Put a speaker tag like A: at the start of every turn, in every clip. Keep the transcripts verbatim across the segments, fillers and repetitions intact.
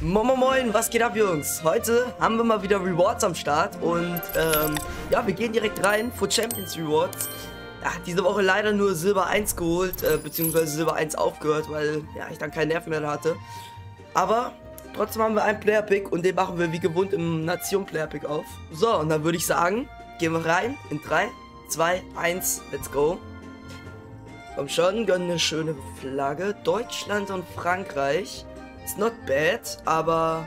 A: Moin Moin Moin, was geht ab, Jungs? Heute haben wir mal wieder Rewards am Start und ähm, ja, wir gehen direkt rein. Foot Champions Rewards. Ja, diese Woche leider nur Silber eins geholt, äh, beziehungsweise Silber eins aufgehört, weil ja, ich dann keinen Nerv mehr hatte. Aber trotzdem haben wir einen Player Pick und den machen wir wie gewohnt im Nation Player Pick auf. So, und dann würde ich sagen, gehen wir rein in drei, zwei, eins, let's go. Komm schon, gönn eine schöne Flagge. Deutschland und Frankreich. Ist not bad, aber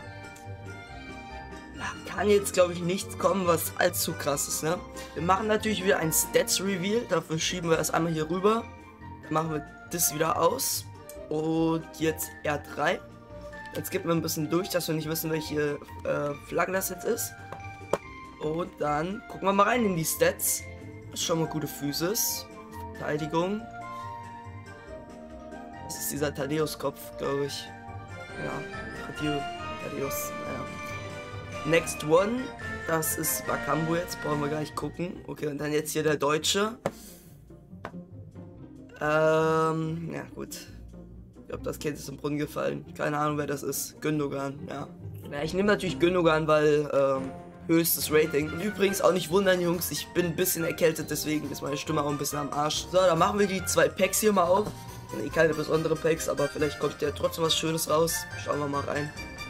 A: ja, kann jetzt, glaube ich, nichts kommen, was allzu krass ist, ne? Wir machen natürlich wieder ein Stats-Reveal. Dafür schieben wir das einmal hier rüber. Dann machen wir das wieder aus. Und jetzt R drei. Jetzt skippen wir ein bisschen durch, dass wir nicht wissen, welche äh, Flagge das jetzt ist. Und dann gucken wir mal rein in die Stats. Das ist schon mal gute Physis. Verteidigung. Das ist dieser Thaddeus-Kopf, glaube ich. Ja, Thaddeus, ja. Next one, das ist Bakambu jetzt, brauchen wir gar nicht gucken. Okay, und dann jetzt hier der Deutsche. Ähm, ja gut. Ich glaube, das Kind ist im Brunnen gefallen. Keine Ahnung, wer das ist. Gündogan, ja. Ja, ich nehme natürlich Gündogan, weil, ähm, höchstes Rating. Und übrigens auch nicht wundern, Jungs, ich bin ein bisschen erkältet, deswegen ist meine Stimme auch ein bisschen am Arsch. So, dann machen wir die zwei Packs hier mal auf. Eh keine besonderen Packs, aber vielleicht kommt ja trotzdem was Schönes raus. Schauen wir mal rein.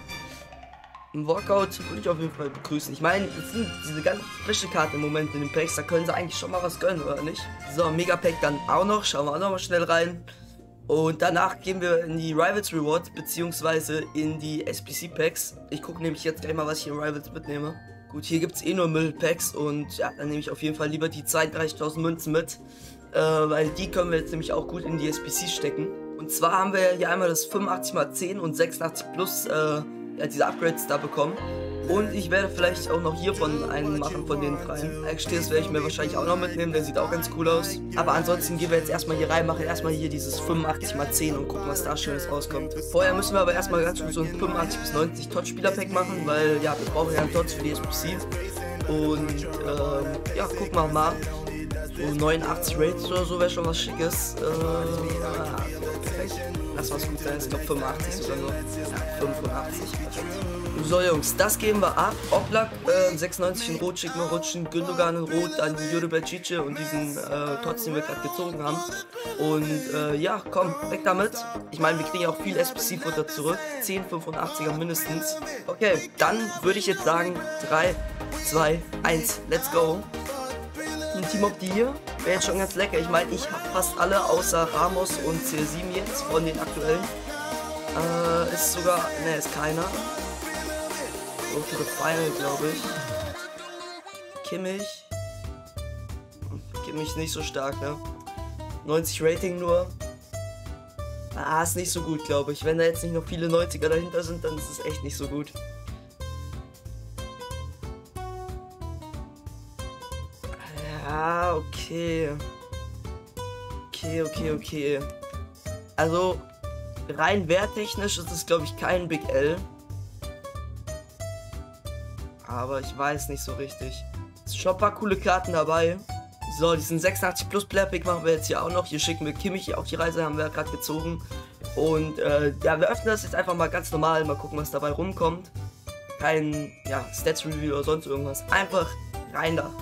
A: Ein Walkout würde ich auf jeden Fall begrüßen. Ich meine, es sind diese ganzen Fläschenkarten im Moment in den Packs, da können sie eigentlich schon mal was gönnen, oder nicht? So, Mega Pack dann auch noch. Schauen wir auch noch mal schnell rein. Und danach gehen wir in die Rivals Rewards, beziehungsweise in die S P C Packs. Ich gucke nämlich jetzt gleich mal, was ich in Rivals mitnehme. Gut, hier gibt es eh nur Müll-Packs und ja, dann nehme ich auf jeden Fall lieber die zweiunddreißigtausend Münzen mit. Äh, weil die können wir jetzt nämlich auch gut in die S P C stecken. Und zwar haben wir hier einmal das fünfundachtzig mal zehn und sechsundachtzig plus, äh, ja, diese Upgrades da bekommen. Und ich werde vielleicht auch noch hiervon einen machen von den dreien. Actually, das werde ich mir wahrscheinlich auch noch mitnehmen, der sieht auch ganz cool aus. Aber ansonsten gehen wir jetzt erstmal hier rein, machen erstmal hier dieses fünfundachtzig mal zehn und gucken, was da Schönes rauskommt. Vorher müssen wir aber erstmal ganz gut so ein fünfundachtzig bis neunzig Tot-Spieler-Pack machen, weil ja, wir brauchen ja einen Tots für die S P C. Und äh, ja, gucken wir mal. So neunundachtzig Rates oder so wäre schon was Schickes. Äh, ja, perfekt. Lass was gut sein. Ich glaube fünfundachtzig sogar nur. Ja, fünfundachtzig. So Jungs, das geben wir ab. Oblak äh, sechsundneunzig in Rot, schicken wir rutschen. Gündogan in Rot, dann die Jure Belcice und diesen äh, Tots, den wir gerade gezogen haben. Und äh, ja, komm, weg damit. Ich meine, wir kriegen auch viel S P C-Futter zurück. zehn fünfundachtziger mindestens. Okay, dann würde ich jetzt sagen drei, zwei, eins, let's go. Ein Team of the Year wäre jetzt schon ganz lecker. Ich meine, ich habe fast alle außer Ramos und C R sieben jetzt von den aktuellen. Äh, ist sogar, ne, ist keiner. So to the final, glaube ich. Kimmich. Kimmich nicht so stark, ne? neunzig Rating nur. Ah, ist nicht so gut, glaube ich. Wenn da jetzt nicht noch viele neunziger dahinter sind, dann ist es echt nicht so gut. Ah, okay. Okay, okay, okay. Also, rein werttechnisch ist es, glaube ich, kein Big L. Aber ich weiß nicht so richtig. Es sind schon ein paar coole Karten dabei. So, diesen sechsundachtzig plus Player Pick machen wir jetzt hier auch noch. Hier schicken wir Kimmich auf die Reise, haben wir ja gerade gezogen. Und äh, ja, wir öffnen das jetzt einfach mal ganz normal. Mal gucken, was dabei rumkommt. Kein, ja, Stats Review oder sonst irgendwas. Einfach rein da.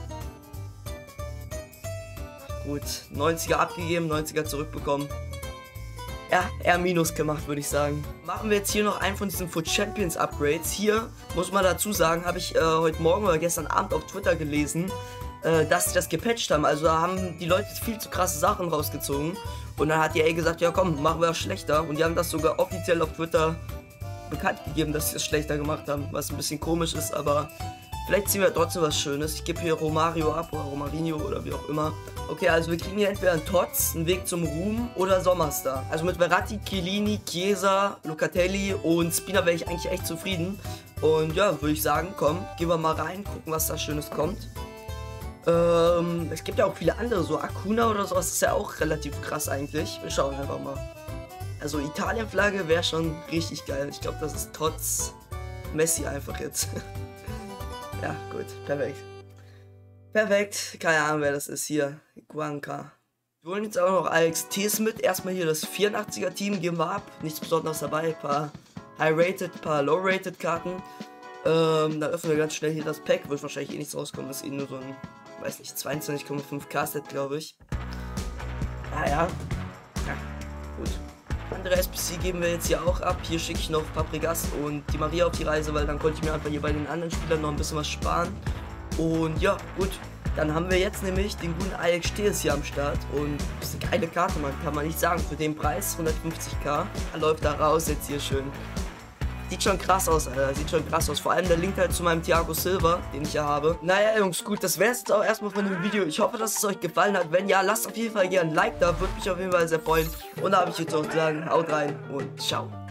A: Gut, neunziger abgegeben, neunziger zurückbekommen. Ja, eher Minus gemacht, würde ich sagen. Machen wir jetzt hier noch einen von diesen Foot Champions Upgrades. Hier, muss man dazu sagen, habe ich äh, heute Morgen oder gestern Abend auf Twitter gelesen, äh, dass sie das gepatcht haben. Also da haben die Leute viel zu krasse Sachen rausgezogen. Und dann hat die E A gesagt, ja komm, machen wir das schlechter. Und die haben das sogar offiziell auf Twitter bekannt gegeben, dass sie es schlechter gemacht haben. Was ein bisschen komisch ist, aber vielleicht ziehen wir trotzdem was Schönes. Ich gebe hier Romario ab oder Romarinho oder wie auch immer. Okay, also wir kriegen hier entweder einen Tots, einen Weg zum Ruhm oder Sommerstar. Also mit Verratti, Chiellini, Chiesa, Locatelli und Spina wäre ich eigentlich echt zufrieden. Und ja, würde ich sagen, komm, gehen wir mal rein, gucken, was da Schönes kommt. Ähm, es gibt ja auch viele andere, so Acuna oder sowas, das ist ja auch relativ krass eigentlich. Wir schauen einfach mal. Also Italien-Flagge wäre schon richtig geil. Ich glaube, das ist Tots Messi einfach jetzt. Ja, gut, perfekt. Perfekt, keine Ahnung, wer das ist hier. Guanca. Wir holen jetzt auch noch A X Ts mit. Erstmal hier das vierundachtziger Team, geben wir ab. Nichts Besonderes dabei, ein paar High-Rated, ein paar Low-Rated Karten. Ähm, dann öffnen wir ganz schnell hier das Pack. Wird wahrscheinlich eh nichts rauskommen. Ist eh nur so ein, weiß nicht, zweiundzwanzig Komma fünf K Set, glaube ich. Ah ja. Ja, gut. Andere S P C geben wir jetzt hier auch ab. Hier schicke ich noch Paprigas und die Maria auf die Reise, weil dann konnte ich mir einfach hier bei den anderen Spielern noch ein bisschen was sparen. Und ja, gut. Dann haben wir jetzt nämlich den guten Alex Steels hier am Start. Und das ist eine geile Karte, man kann man nicht sagen. Für den Preis, hundertfünfzig K. Er läuft da raus jetzt hier schön. Sieht schon krass aus, Alter. Sieht schon krass aus. Vor allem der Link halt zu meinem Thiago Silva, den ich ja habe. Naja, Jungs, gut. Das wäre es jetzt auch erstmal von dem Video. Ich hoffe, dass es euch gefallen hat. Wenn ja, lasst auf jeden Fall gerne ein Like da. Würde mich auf jeden Fall sehr freuen. Und da habe ich jetzt auch zu sagen, haut rein und ciao.